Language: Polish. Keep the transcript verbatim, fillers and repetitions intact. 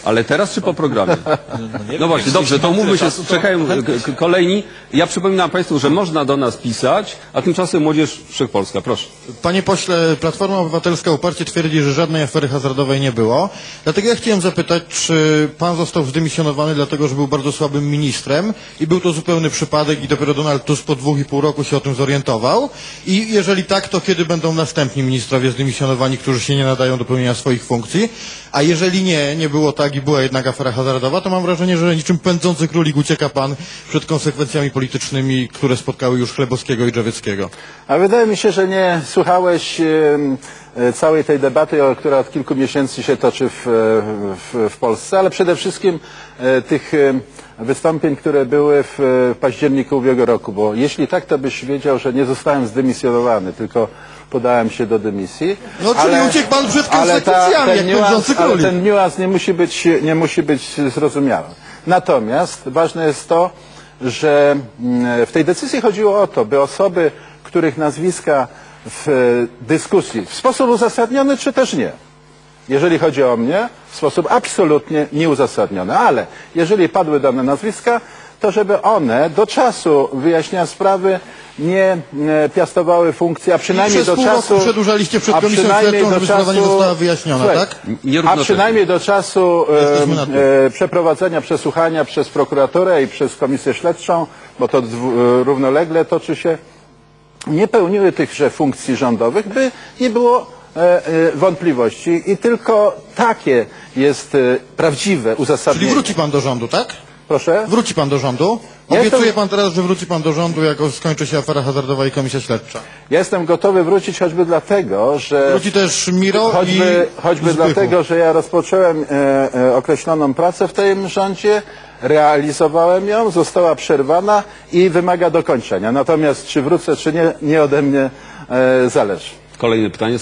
Ale teraz czy po programie? No właśnie, dobrze, to umówmy się, czekają kolejni. Ja przypominam Państwu, że można do nas pisać, a tymczasem Młodzież Wszechpolska. Proszę. Panie pośle, Platforma Obywatelska uparcie twierdzi, że żadnej afery hazardowej nie było. Dlatego ja chciałem zapytać, czy pan został zdymisjonowany dlatego, że był bardzo słabym ministrem i był to zupełny przypadek i dopiero Donald Tusk po dwóch i pół roku się o tym zorientował? I jeżeli tak, to kiedy będą następni ministrowie zdymisjonowani, którzy się nie nadają do pełnienia swoich funkcji? A jeżeli nie, nie było tak i była jednak afera hazardowa, to mam wrażenie, że niczym pędzący królik ucieka pan przed konsekwencjami politycznymi, które spotkały już Chlebowskiego i Drzewieckiego. A wydaje mi się, że nie słuchałeś e, całej tej debaty, która od kilku miesięcy się toczy w, w, w Polsce, ale przede wszystkim e, tych e, wystąpień, które były w e, październiku ubiegłego roku, bo jeśli tak, to byś wiedział, że nie zostałem zdymisjonowany, tylko podałem się do dymisji. No czyli ale, uciekł pan przed konsekwencjami, jak pędzący królik. Ale ten niuans nie musi być, nie musi być zrozumiały. Natomiast ważne jest to, że w tej decyzji chodziło o to, by osoby, których nazwiska w dyskusji w sposób uzasadniony, czy też nie. Jeżeli chodzi o mnie, w sposób absolutnie nieuzasadniony. Ale jeżeli padły dane nazwiska, to żeby one do czasu wyjaśnienia sprawy nie piastowały funkcji, a przynajmniej I przez do pół czasu... Roku przedłużaliście przed komisją śledczą, żeby sprawa nie została wyjaśniona, słuchaj, tak? A przynajmniej do czasu e, e, przeprowadzenia przesłuchania przez prokuraturę i przez komisję śledczą, bo to dwu, e, równolegle toczy się, nie pełniły tychże funkcji rządowych, by nie było e, e, wątpliwości. I tylko takie jest e, prawdziwe uzasadnienie. Czyli wróci pan do rządu, tak? Proszę? Wróci pan do rządu? Obiecuje pan teraz, że wróci pan do rządu, jak skończy się afera hazardowa i komisja śledcza. Ja jestem gotowy wrócić choćby dlatego, że... Wróci też Miro choćby, i choćby dlatego, że ja rozpocząłem e, e, określoną pracę w tym rządzie, realizowałem ją, została przerwana i wymaga dokończenia. Natomiast czy wrócę, czy nie, nie ode mnie e, zależy. Kolejne pytanie.